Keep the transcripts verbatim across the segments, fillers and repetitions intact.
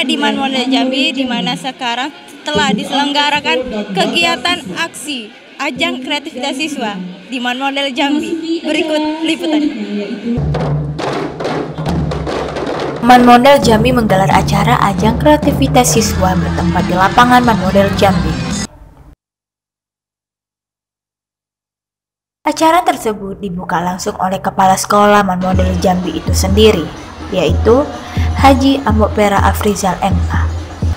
di Man Model Jambi, di mana sekarang telah diselenggarakan kegiatan aksi ajang kreativitas siswa di Man Model Jambi. Berikut liputannya. Man Model Jambi menggelar acara ajang kreativitas siswa bertempat di lapangan Man Model Jambi. Acara tersebut dibuka langsung oleh Kepala Sekolah Man Model Jambi itu sendiri, yaitu Haji Ambokpera Afrizal M A.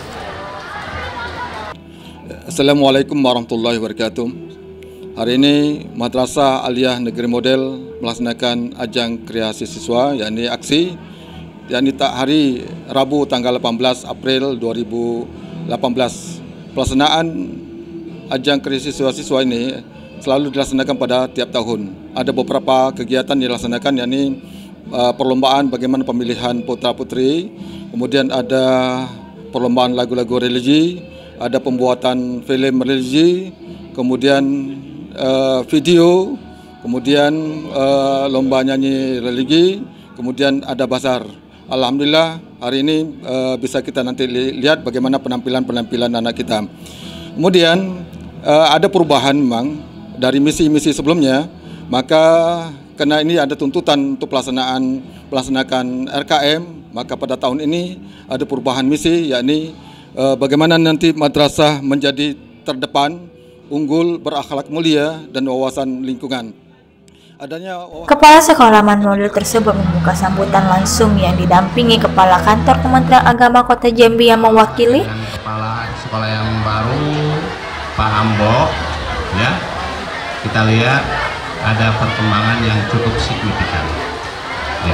Assalamualaikum warahmatullahi wabarakatuh. Hari ini Madrasah Aliyah Negeri Model melaksanakan ajang kreasi siswa, yakni aksi, yakni hari Rabu tanggal delapan belas April dua ribu delapan belas. Pelaksanaan ajang kreasi siswa-siswa ini selalu dilaksanakan pada tiap tahun. Ada beberapa kegiatan dilaksanakan, yakni uh, perlombaan bagaimana pemilihan putra-putri, kemudian ada perlombaan lagu-lagu religi, ada pembuatan film religi, kemudian uh, video, kemudian uh, lomba nyanyi religi, kemudian ada bazar. Alhamdulillah hari ini uh, bisa kita nanti li lihat bagaimana penampilan-penampilan anak kita. Kemudian uh, ada perubahan memang dari misi-misi sebelumnya, maka karena ini ada tuntutan untuk pelaksanaan pelaksanakan R K M, maka pada tahun ini ada perubahan misi, yakni eh, bagaimana nanti madrasah menjadi terdepan, unggul, berakhlak mulia, dan wawasan lingkungan. Adanya wawasan... Kepala Sekolah Man Model tersebut membuka sambutan langsung yang didampingi Kepala Kantor Kementerian Agama Kota Jambi yang mewakili Kepala Sekolah yang baru, Pak Ambo, ya. Kita lihat ada perkembangan yang cukup signifikan. Ya.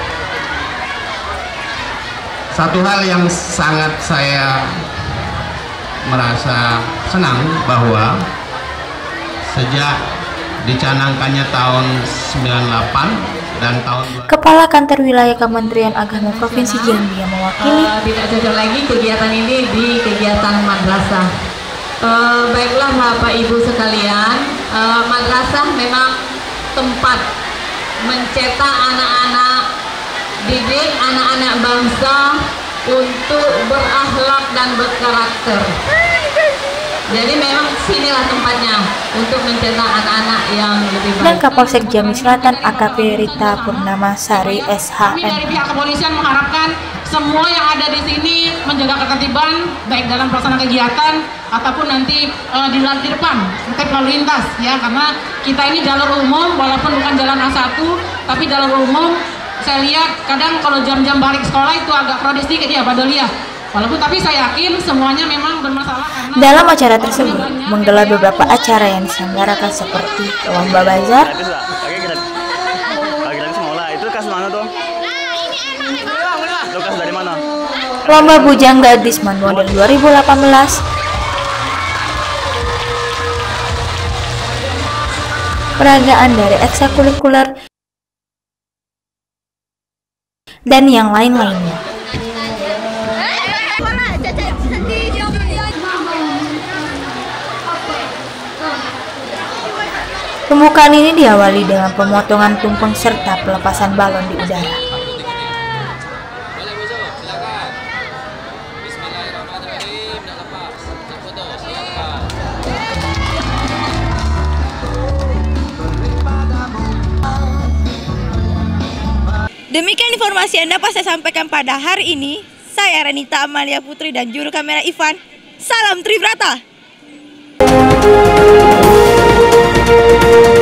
Satu hal yang sangat saya merasa senang bahwa sejak dicanangkannya tahun sembilan puluh delapan dan tahun Kepala Kantor Wilayah Kementerian Agama Provinsi Jambi yang mewakili uh, tidak cocok lagi kegiatan ini di kegiatan madrasah. Uh, baiklah Bapak Ibu sekalian, uh, madrasah memang tempat mencetak anak-anak, didik anak-anak bangsa untuk berakhlak dan berkarakter. Jadi memang sinilah tempatnya untuk mencetak anak-anak yang lebih baik. Dan Kapolsek Jambi Selatan A K P Rita Purnama Sari S H M. Kami dari pihak kepolisian mengharapkan semua yang ada di sini menjaga ketertiban baik dalam pelaksanaan kegiatan ataupun nanti uh, di, di depan tertib lalu lintas, ya, karena kita ini jalur umum walaupun bukan jalan A satu tapi jalur umum. Saya lihat kadang kalau jam-jam balik sekolah itu agak crowded sedikit ya Pak Dolia. Walaupun tapi saya yakin semuanya memang bermasalah karena dalam acara tersebut menggelar beberapa acara yang diselenggarakan seperti lomba bazar, lomba bujang gadis Man Model dua ribu delapan belas, peragaan dari ekstrakurikuler, dan yang lain-lainnya. Pembukaan ini diawali dengan pemotongan tumpeng serta pelepasan balon di udara. Demikian informasi yang dapat saya sampaikan pada hari ini. Saya Renita Amalia Putri dan juru kamera Ivan. Salam Tribrata.